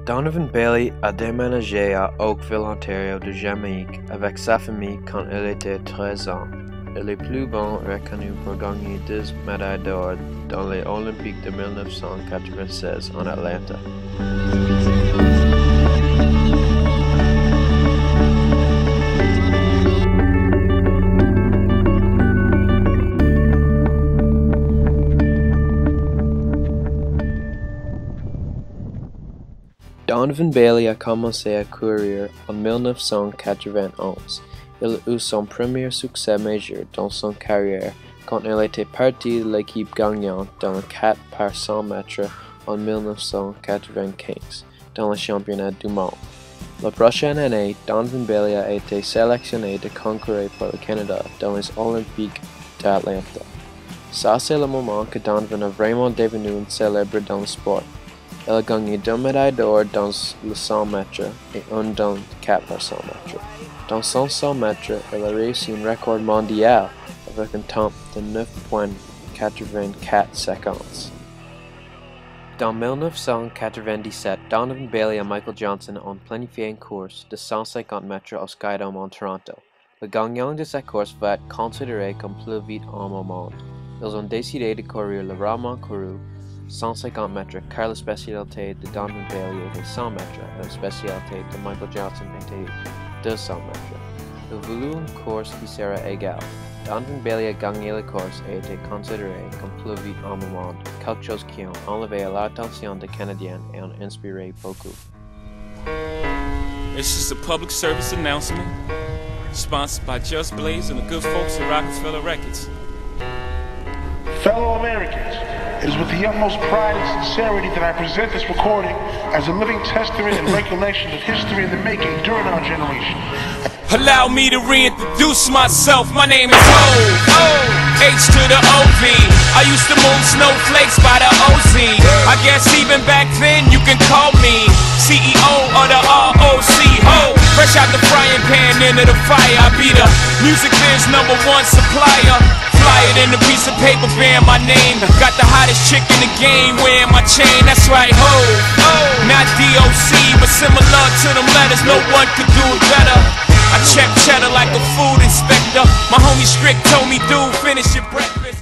Donovan Bailey a déménagé à Oakville, Ontario de Jamaïque avec sa famille quand il était 13 ans. Il est plus bon reconnu pour gagner 10 médailles d'or dans les Olympiques de 1996 en Atlanta. Donovan Bailey a commencé à courir en 1991. Il eut son premier succès majeur dans son carrière quand il était parti de l'équipe gagnante dans le 4 par 100 mètres en 1995 dans le championnat du monde. La prochaine année, Donovan Bailey a été sélectionné de concourir pour le Canada dans les Olympiques d'Atlanta. Ça, c'est le moment que Donovan a vraiment devenu un célèbre dans le sport. Il a gagné 2 médailles d'or dans le 100 mètres et 1 dans le 4 par 100 mètres. Dans son 100 mètres, il a réussi un record mondial avec un temps de 9,84 secondes. Dans 1997, Donovan Bailey et Michael Johnson ont planifié une course de 150 mètres au Skydome en Toronto. Le gagnant de cette course va être considéré comme plus vite homme au monde. Ils ont décidé de courir le rarement couru 150 mètres car la spécialité de Donovan Bailey était 100 mètres et la spécialité de Michael Johnson était 200 mètres. Ils voulaient une course qui serait égale. Donovan Bailey a gagné la course et été considéré comme plus vite homme au monde, quelque chose qui a enlevé l'attention des Canadiens et a inspiré beaucoup. It's just a public service announcement sponsored by Just Blaze and the good folks at Rockefeller Records. Fellow Americans, it is with the utmost pride and sincerity that I present this recording as a living testament and recollection of history in the making during our generation. Allow me to reintroduce myself. My name is H to the OV. I used to move snowflakes by the OZ. I guess even back then you can call me CEO of the ROC. Ho, fresh out the frying pan into the fire. I be the music biz #1 supplier. Fly it in a piece of paper bearing my name. Got the hottest chick in the game wearing my chain. That's right, ho. Not DOC, but similar to them letters. No one could do it better. I check cheddar like a food inspector. My homie Strick told me, dude, finish your breakfast.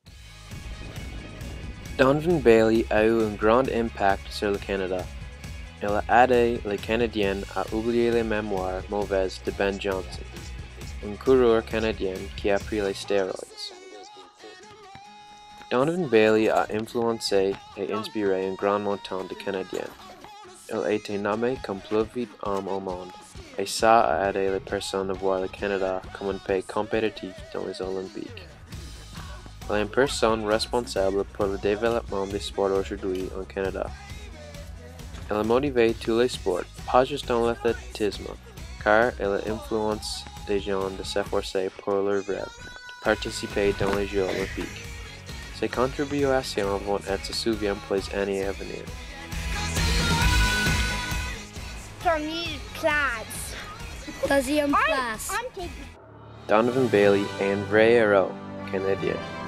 Donovan Bailey a eu un grand impact sur le Canada. Il a aidé les Canadiens à oublier les mémoires mauvaises de Ben Johnson, un coureur canadien qui a pris les stéroïdes. Donovan Bailey a influencé et inspiré un grand montant de Canadiens. Il a été nommé comme plus vite homme au monde, et ça a aidé les personnes à voir le Canada comme un pays compétitif dans les Olympiques. Il est une personne responsable pour le développement des sports aujourd'hui au Canada. Il a motivé tous les sports, pas juste dans l'athlétisme, car il influence les gens de s'efforcer pour leur rêve, de participer dans les Jeux olympiques. Ses contributions vont être souvenues pour les années à venir. Premier place. Deuxième place. I'm taking Donovan Bailey est un vrai héros canadien.